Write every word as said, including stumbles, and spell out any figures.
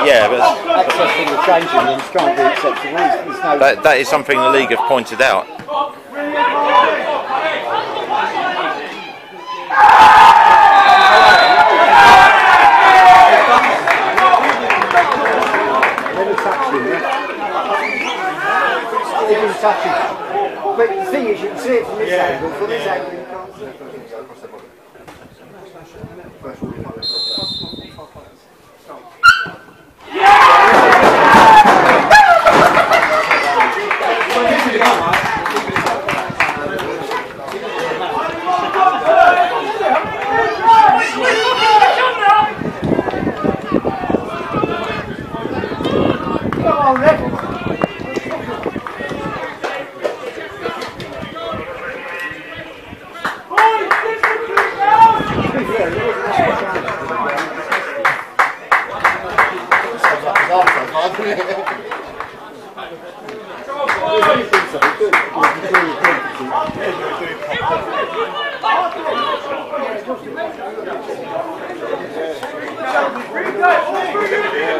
yeah, but accessing the changing rooms can't be acceptable. There's no that, that is something the league have pointed out. never touching, yeah? They didn't touch it. But the thing is, you can see it from this yeah. angle. From this angle, you can't see it. Yeah.